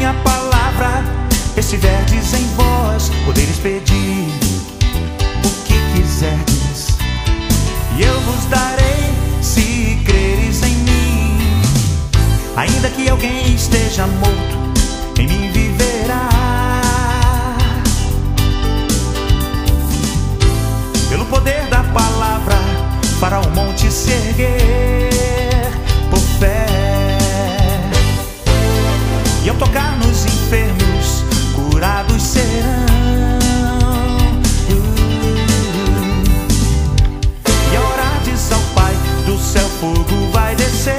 minha palavra estiverdes em vós, podeis pedir o que quiserdes, e eu vos darei, se creres em mim. Ainda que alguém esteja morto, em mim viverá. Pelo poder da palavra, fará o monte se erguer por fé. E ao tocar nos enfermos, curados serão. E ao orardes ao Pai, do céu fogo vai descer.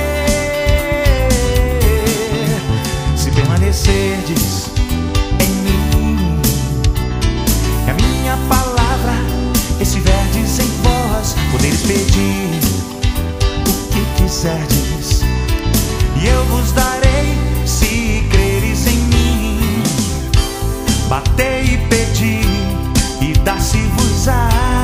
Se permanecerdes em mim, e a minha palavra estiverdes em vós, podeis pedir o que quiserdes, e eu vos darei, se creres em mim. Batei e pedi, e dar-se-vos-á.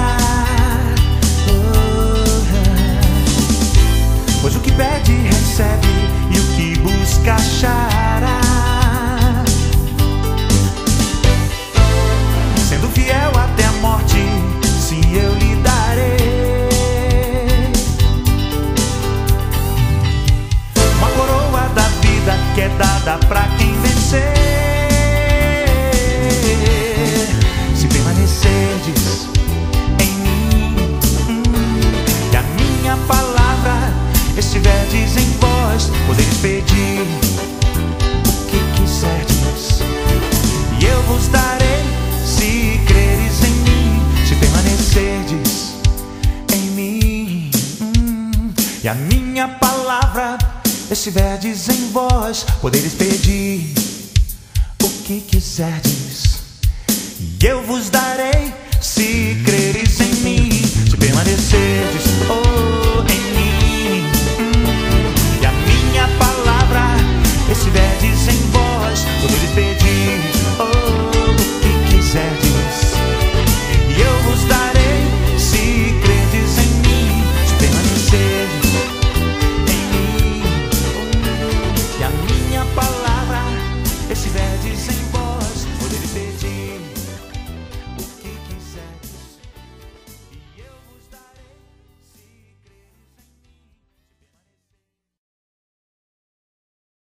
Pois o que pede recebe, e o que busca achará. Sendo fiel até a morte, sim, eu lhe darei uma coroa da vida, que é dada pra quem vencer. Se permanecerdes em mim, e a minha palavra estiverdes em vós, podeis pedir o que quiserdes, e eu vos darei, se creres em mim. Se permanecerdes em mim, e a minha palavra estiverdes em vós, podeis pedir o que quiserdes, e eu vos darei,